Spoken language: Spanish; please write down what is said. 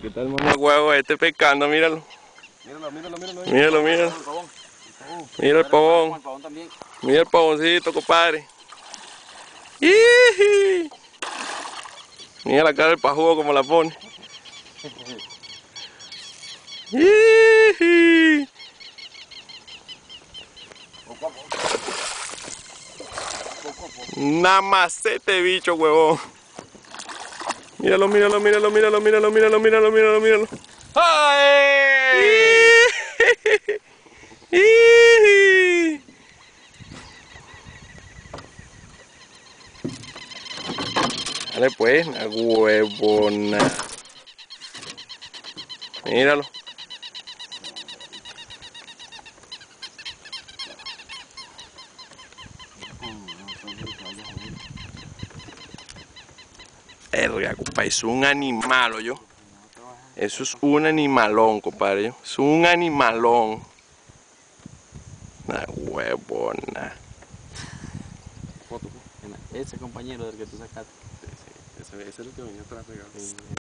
¿Qué tal, mamá huevo? Pescando, míralo. Míralo. Míralo. Mira el pavón. Mira el pavoncito, compadre. ¡Iji! Mira la cara del pajugo como la pone. ¡Iji! Namacete, bicho, huevón. Míralo. ¡Ay! ¡Iji! Dale pues, una huevona. Míralo. Verga, compadre, es un animal, yo. Eso es un animalón, compadre. Es un animalón. Una huevona. Foto, ese compañero del que tú sacaste. Ese es el que venía atrás pegado.